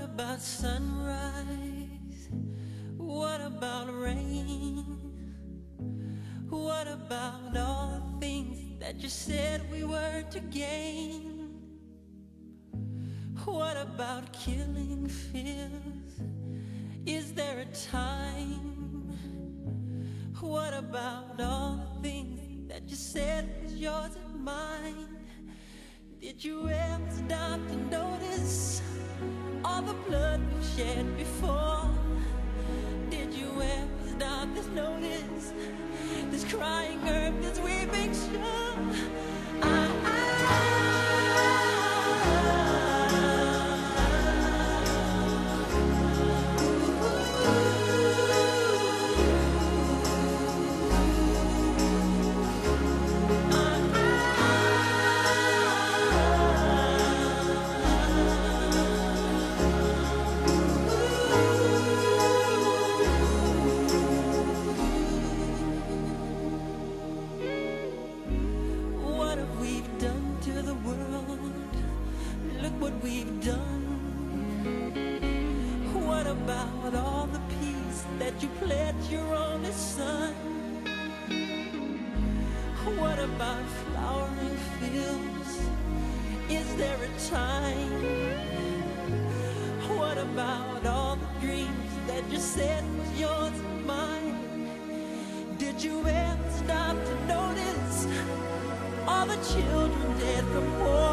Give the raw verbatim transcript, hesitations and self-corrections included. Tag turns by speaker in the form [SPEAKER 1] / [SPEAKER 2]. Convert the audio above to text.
[SPEAKER 1] about sunrise? What about rain? What about all the things that you said we were to gain? What about killing fears? Is there a time? What about all the things that you said was yours and mine? Did you ever stop to notice all the blood we've shed before? Did you ever stop to notice this crying earth, this weeping shore? I, I we've done. What about all the peace that you pledged your only son? What about flowering fields? Is there a time? What about all the dreams that you said was yours and mine? Did you ever stop to notice all the children dead from war?